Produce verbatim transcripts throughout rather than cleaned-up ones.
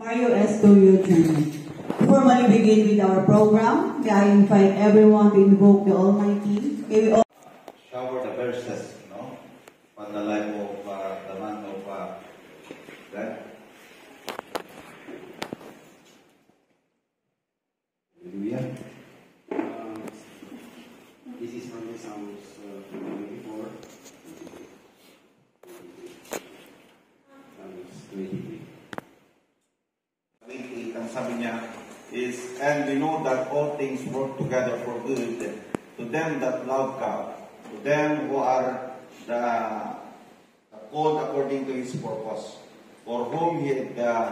Mario S. Tulio Junior To formally begin with our program, may I invite everyone to invoke the Almighty. May we all shower the verses, you know, on the life of uh, the man of uh, God. Hallelujah. Uh, this is from the Psalms uh, twenty-four. Psalms twenty-three. Ang sabi niya is, and we know that all things work together for good to them that love God, to them who are the called according to His purpose, for whom He had uh,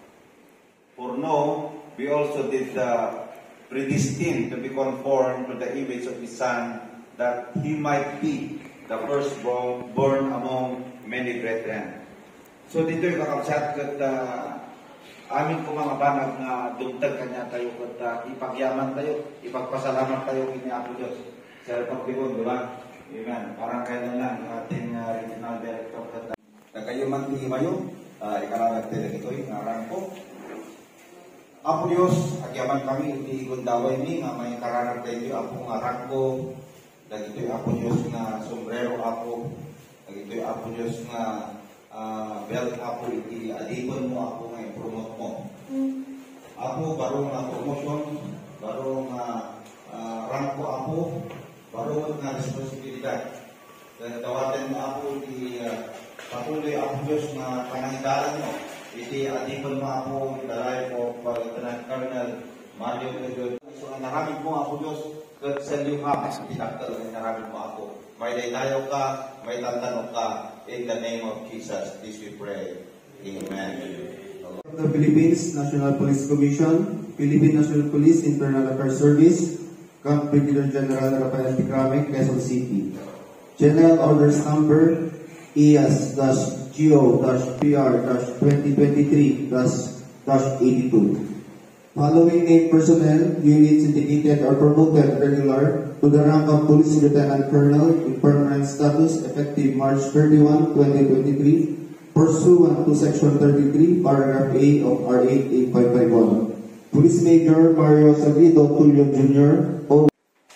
foreknown, we also did uh, predestined to be conformed to the image of His Son, that He might be the firstborn born among many brethren. So dito yung kakabsat kat uh, amin ko mga banag na dugtag kanya tayo kat uh, ipagyaman tayo, ipagpasalamat tayo kini Apo Diyos sa pagbigon, di ba? Amen. Parang kailan lang ating uh, regional director kat uh, na kayo man di mayo, uh, ikaragag tayo ito, ngarang ko. Apo Diyos, agyaman kami, hindi gundaway ni nga may kararag tayo, Apo nga rangko, dagito'y Apo Diyos nga sombrero, Apo, dagito'y Apo Diyos nga Uh, belt, Apo, iti adipon mo, Apo, nga i-promote mo. Apo, barong uh, promotion, barong uh, uh, rank ko, Apo, barong nga responsibilidad. Dahil tawatin mo, Apo, iti uh, patuloy, Apo Diyos, nga pananggalan mo. Iti adipon mo, Apo, dalay po, Lieutenant Colonel Mario Pedro. So, ang naramid mo, Apo Diyos, kat sa liyo ka, iti daktal, ang naramid mo, Apo. May daydayaw ka, may tantanong ka. In the name of Jesus, this we pray. Amen. The Philippines National Police Commission, Philippine National Police Internal Affairs Service, Camp Brigadier General Rafael Ticrame, Quezon City. General Orders Number E S-G O-P R-twenty twenty-three eighty-two. Following named personnel, units indicated or promoted regular to the rank of Police Lieutenant Colonel in permanent status effective March thirty-first, twenty twenty-three, pursuant to Section thirty-three, Paragraph A of R eight eight five five one. Police Major Mario Sabido Tulio Junior O.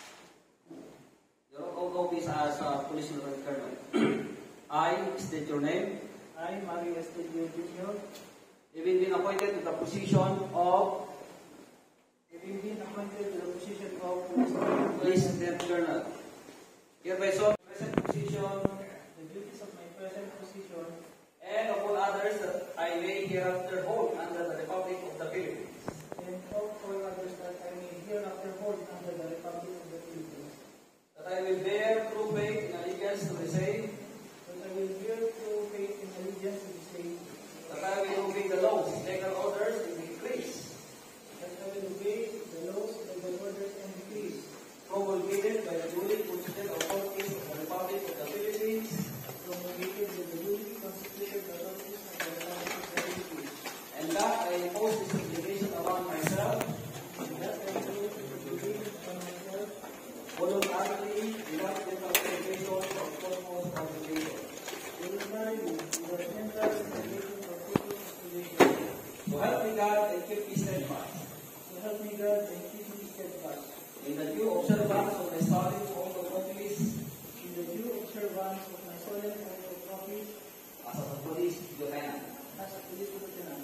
Your office as a Police Lieutenant Colonel. I state your name. I, Mario Tulio Junior Having been appointed to the position of Having been appointed to the position of Police Lieutenant Colonel, hereby so present position, the duties of my present position, and of all others that I may hereafter hold under the Republic of the Philippines. and of all others that I may hereafter hold under the Republic of the Philippines. That I will bear true faith and allegiance to the same. That I will bear true faith and allegiance to the same. That I will obey the laws, legal orders, and decrees That I will obey the laws, legal orders, and decrees promulgated by the duly constituted authorities of the Republic of the Philippines, promulgated by the duly constituted authorities of the Republic of the Philippines. and that I impose this obligation upon myself And that I will obligation upon myself voluntarily without mental obligation or forceful obligation. voluntarily without mental obligation or physical obligation. So help me God and keep me steadfast So help me God and keep me steadfast in the due observance of my solemn oath of office in the due observance of my solemn oath of office as a police lieutenant. as a police lieutenant.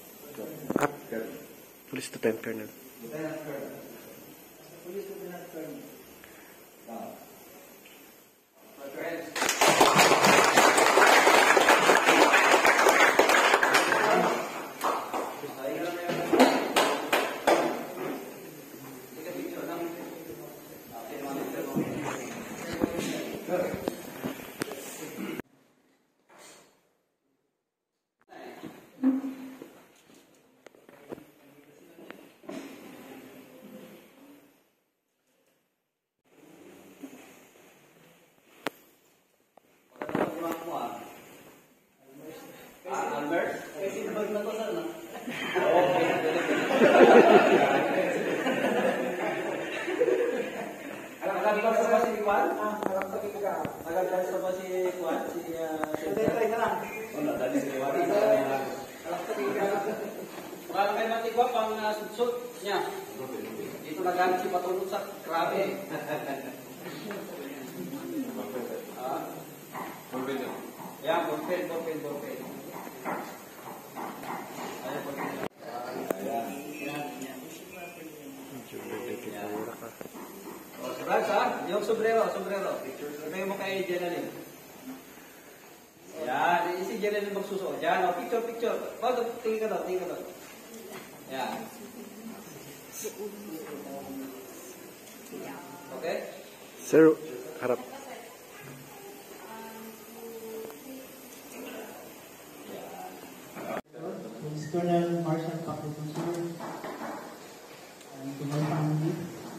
Police Lieutenant Colonel. Lieutenant Colonel. As a police lieutenant colonel. Now, put your hands. Take a picture now. Okay, one picture. Good. Kaya matigwa pang uh, sutsut niya. Dito nagamit si Patulog sa grabe. Ah. Yan, ballpen, ballpen, ballpen. Ayan, ballpen. Ayan. O, Brad, ha? Yung sombrero, sombrero. Lagay mo kay Jenaline. Yan, si Jenaline magsusuot. Yan, o, picture, picture. O, tingin ka doon, tingin ka doon. Yan. Okay? Sir, harap. Police Colonel Marshal Pakuto, sir, and to my family,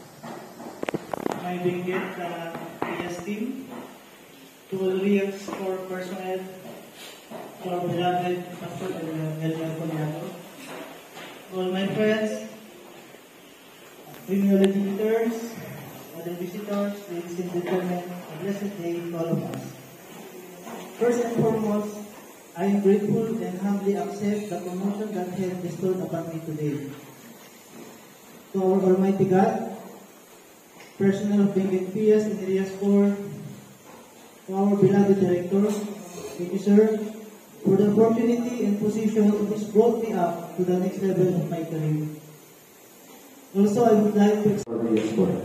my Benguet uh, P S team, to all Rios Corps personnel, to our beloved Pastor Elmer Poliato, all my friends, criminal visitors, other visitors, ladies and gentlemen, a blessed day to all of us. First and foremost, I am grateful and humbly accept the promotion that has bestowed upon me today. To our Almighty God, personnel of Benguet P S and Rios Corps, to our beloved director, thank you, sir, for the opportunity and position which brought me up to the next level of my career. Also, I would like to express Rios Corps.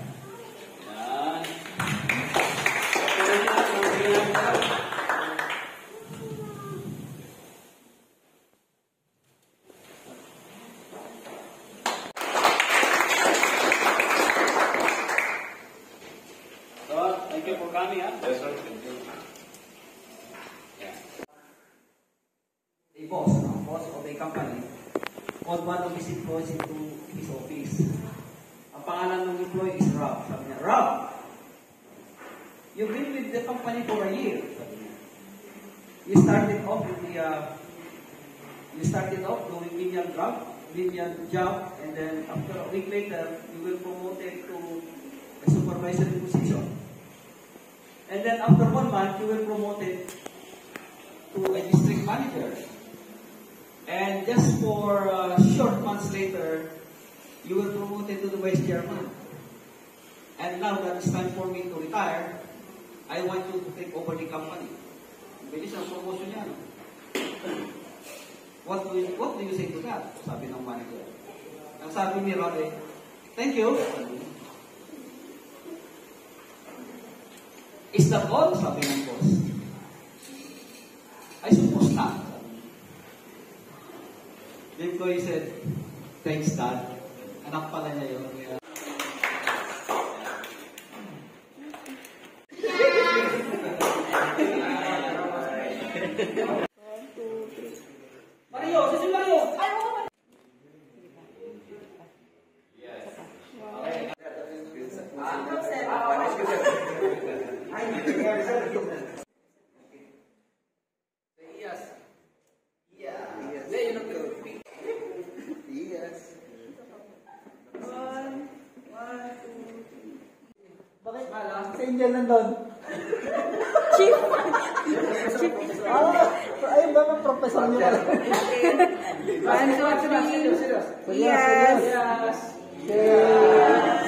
Thank you for coming, huh? Yes, sir. Thank you. A boss, a boss of a company, called one of his employees into his office. Ang pangalan ng employee is Rob. Sabi niya, Rob, you've been with the company for a year. Sabi niya. You started off with the, uh, you started off doing menial job, menial job, and then after a week later, you will promoted to a supervisory position. And then after one month, you will promoted to a district manager. And just for uh, short months later, you will promoted to the vice chairman. And now that it's time for me to retire, I want you to take over the company. Bilis ang promotion niya. No? What do you, what do you say to that? Sabi ng manager. Ang sabi ni Rob, thank you. Is that all? Sabi ng boss. I suppose not. The employee said, thanks, Dad. Anak pala niya yun. Kaya... Mario! Sisi Mario! Ay, ako ba? Yes. Okay. Yes. Yeah. Yes. Yeah, you know the yes. One, one, two, three. Bakit? Mala? Sa Indian nandun. Chief! Chief! Ah, ayun ba ang professor niyo? One, two, three. Yes. Yes. Yes.